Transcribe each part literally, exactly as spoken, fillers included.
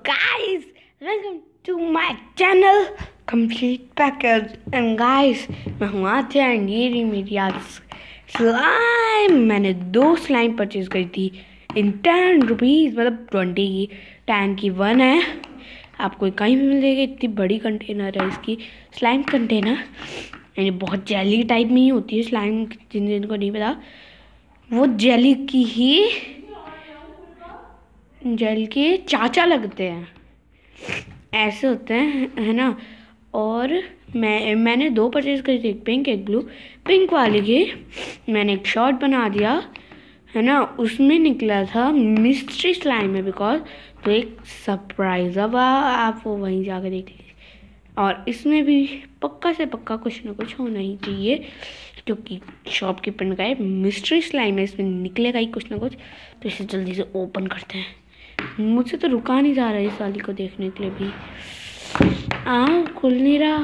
guys, welcome to my channel complete package. And guys, मैं हूँ आत्या एंड ये रही मेरी आज स्लाइम। मैंने दो स्लाइम परचेज करी थी इन टेन रुपीज़, मतलब ट्वेंटी की। टेन की वन है, आपको कहीं भी मिल जाएगी। इतनी बड़ी कंटेनर है इसकी, स्लाइम कंटेनर। यानी बहुत जेली टाइप में ही होती है स्लाइम, जिन जिनको नहीं पता वो जेली की ही जेल के चाचा लगते हैं, ऐसे होते हैं, है ना। और मैं मैंने दो परचेज करी थी, एक पिंक एक ब्लू। पिंक वाले के मैंने एक शॉर्ट बना दिया, है ना। उसमें निकला था मिस्ट्री स्लाइम है बिकॉज, तो एक सरप्राइज। अब आप वो वहीं जाकर देख लीजिए। और इसमें भी पक्का से पक्का कुछ ना कुछ होना ही चाहिए, क्योंकि शॉपकीपर ने कहा मिस्ट्री स्लाइम है, इसमें निकलेगा ही कुछ ना कुछ। तो इसे जल्दी से ओपन करते हैं। मुझसे तो रुका नहीं जा रहा है इस वाली को देखने के लिए भी। आओ, खुल नहीं रहा।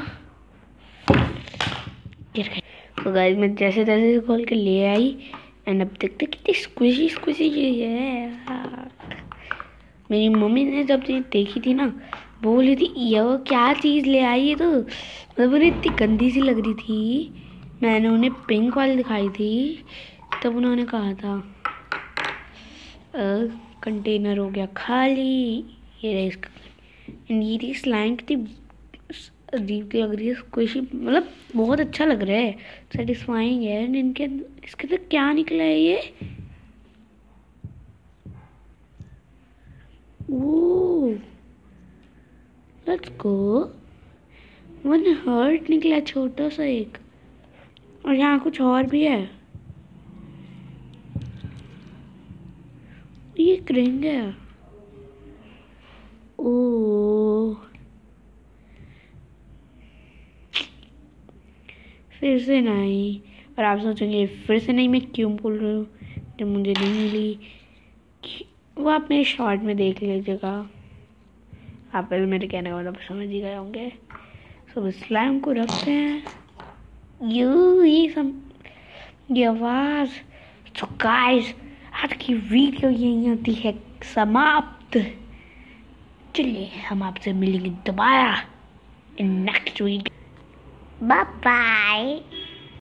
तो गाइस मैं जैसे तैसे खोल के ले आई एंड अब देखते कितनी स्क्विशी स्क्विशी चीज है। मेरी मम्मी ने जब ये देखी थी ना, वो बोली थी ये वो क्या चीज़ ले आई है, तो मतलब उन्हें इतनी गंदी सी लग रही थी। मैंने उन्हें पिंक वाली दिखाई थी, तब उन्होंने कहा था आ, कंटेनर हो गया खाली। ये रही इसका, ये स्लाइम कितनी अजीब लग रही है, स्क्विशी, मतलब बहुत अच्छा लग रहा है, सेटिस्फाइंग है। इनके इसके अंदर क्या निकला है ये? Oh, let's go. One heart निकला छोटा सा एक, और यहाँ कुछ और भी है। ये रिंग है। ओह, फिर से नहीं। और आप सोचेंगे फिर से नहीं, मैं क्यों बोल रही हूँ जब मुझे नहीं मिली। वो आप मेरे शॉर्ट में देख लीजिएगा, आप मेरे कहने का मतलब समझ ही गए होंगे। सब स्लाइम को रखते हैं। यू ये सब ये आवाज़। तो गाइस, आज की वीडियो यहीं होती है समाप्त। चलिए हम आपसे मिलेंगे दोबारा in next week. Bye bye.